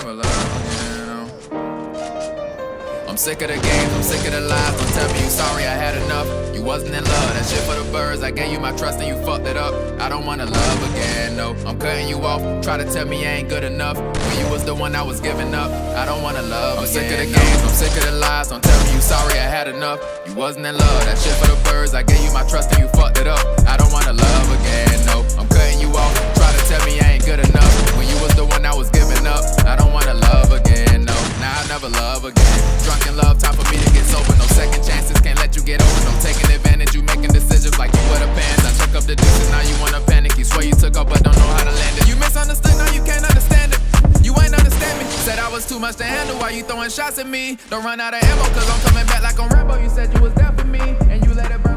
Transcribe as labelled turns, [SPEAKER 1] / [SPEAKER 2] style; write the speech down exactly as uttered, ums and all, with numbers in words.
[SPEAKER 1] never love again, no. I'm sick of the games, I'm sick of the lies. Don't tell me you sorry, I had enough. You wasn't in love, that shit for the birds. I gave you my trust and you fucked it up. I don't wanna love again, no. I'm cutting you off, try to tell me I ain't good enough when you was the one I was giving up. I don't wanna love I'm again, sick of the no. games, I'm sick of the lies. Don't tell me you sorry, I had enough. You wasn't in love, that shit for the birds. I gave you my trust and you fucked it up. I don't wanna love again, no. I'm cutting you off, try to tell me I ain't good enough when you was the one I was giving up. I don't wanna love again, no. Now I never love again. Drunk in love, time for me to get sober. No second chances, can't let you get over. No taking advantage, you making decisions like you wear the pants. I check up the distance, now you wanna panic. You swear you took up but don't know how to land it. You misunderstood, now you can't understand it. You ain't understand me. Said I was too much to handle while you throwing shots at me. Don't run out of ammo cause I'm coming back like on Rambo. You said you was there for me and you let it burn.